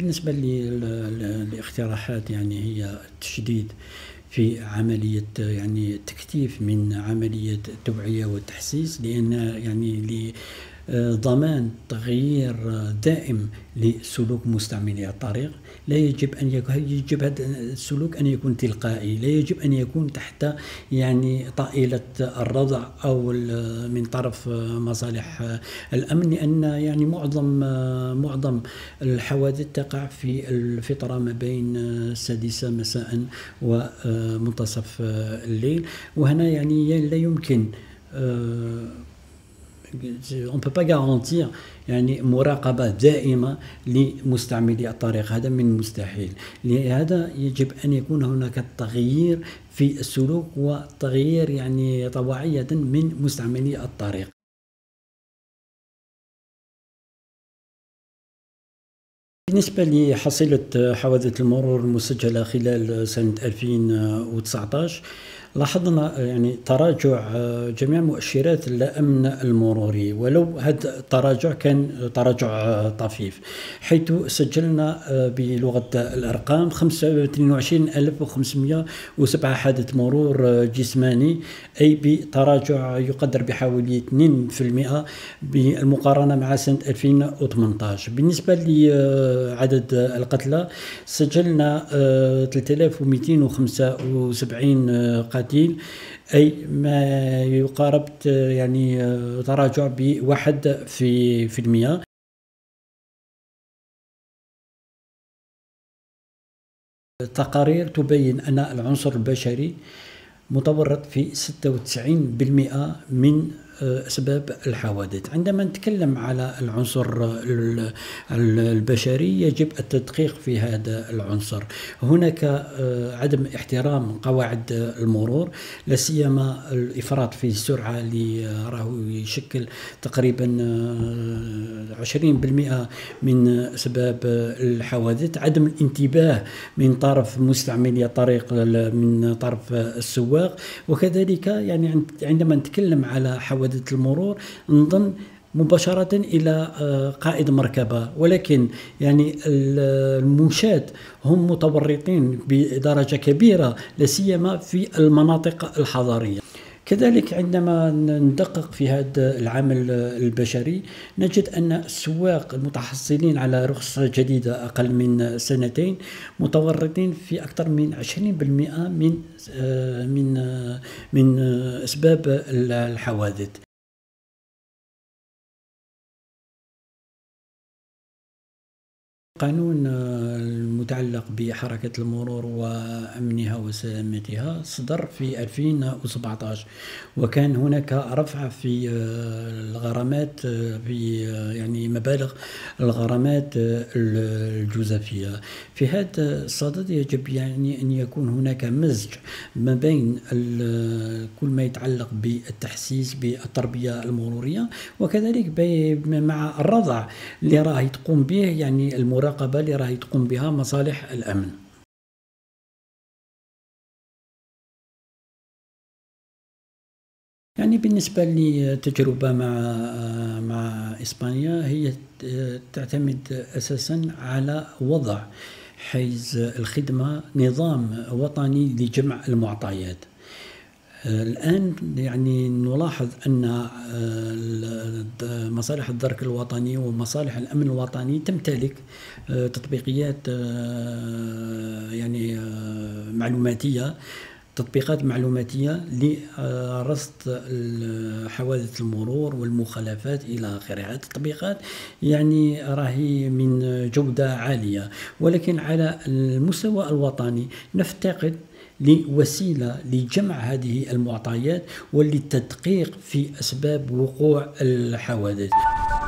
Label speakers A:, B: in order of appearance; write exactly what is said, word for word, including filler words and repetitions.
A: بالنسبة للاقتراحات يعني هي التشديد في عملية يعني تكثيف من عملية التوعية والتحسيس، لأن يعني لضمان تغيير دائم لسلوك مستعملي الطريق لا يجب أن يكون يجب هذا السلوك أن يكون تلقائي، لا يجب أن يكون تحت يعني طائلة الردع أو من طرف مصالح الأمن، لأن يعني معظم معظم الحوادث تقع في الفترة ما بين السادسة مساء ومنتصف الليل، وهنا يعني لا يمكن on peut pas garantir يعني مراقبة دائمة لمستعملي الطريق، هذا من مستحيل. لهذا يجب أن يكون هناك تغيير في السلوك وتغيير يعني طواعية من مستعملي الطريق. بالنسبة لحصيلة حوادث المرور المسجلة خلال سنة ألفين وتسعطاش، لاحظنا يعني تراجع جميع مؤشرات الأمن المروري، ولو هذا التراجع كان تراجع طفيف، حيث سجلنا بلغة الأرقام خمسة واثنين وعشرين ألف وخمسمائة وسبعة حادث مرور جسماني، أي بتراجع يقدر بحوالي اثنين بالمئة بالمقارنة مع سنة ألفين وثمانطاش. بالنسبة لعدد القتلى سجلنا ثلاثة آلاف ومئتين وخمسة وسبعين قتيل، أي ما يقارب يعني تراجع بواحد في في المئة. التقارير تبين أن العنصر البشري متورط في ستة وتسعين بالمئة من أسباب الحوادث. عندما نتكلم على العنصر البشري يجب التدقيق في هذا العنصر. هناك عدم احترام قواعد المرور، لا سيما الإفراط في السرعة اللي راه يشكل تقريبا عشرين بالمئة من أسباب الحوادث. عدم الانتباه من طرف مستعملي الطريق من طرف السواق، وكذلك يعني عندما نتكلم على حوادث المرور نظن مباشرة إلى قائد مركبة، ولكن يعني المشاة هم متورطين بدرجة كبيرة لا سيما في المناطق الحضرية. كذلك عندما ندقق في هذا العامل البشري نجد أن السواق المتحصلين على رخصة جديدة أقل من سنتين متورطين في أكثر من عشرين بالمئة من من من أسباب الحوادث. القانون المتعلق بحركة المرور وأمنها وسلامتها صدر في ألفين وسبعطاش، وكان هناك رفع في الغرامات في يعني مبالغ الغرامات الجزافية. في هذا الصدد يجب يعني أن يكون هناك مزج ما بين كل ما يتعلق بالتحسيس بالتربية المرورية، وكذلك مع الرضع اللي راهي تقوم به يعني المراقبة المراقبة اللي راهي تقوم بها مصالح الأمن. يعني بالنسبة لتجربة مع مع إسبانيا، هي تعتمد أساسا على وضع حيز الخدمة نظام وطني لجمع المعطيات. الآن يعني نلاحظ أن مصالح الدرك الوطني ومصالح الأمن الوطني تمتلك تطبيقيات يعني معلوماتية تطبيقات معلوماتية لرصد حوادث المرور والمخالفات إلى آخره. هذه التطبيقات يعني راهي من جودة عالية، ولكن على المستوى الوطني نفتقد لوسيلة لجمع هذه المعطيات وللتدقيق في أسباب وقوع الحوادث.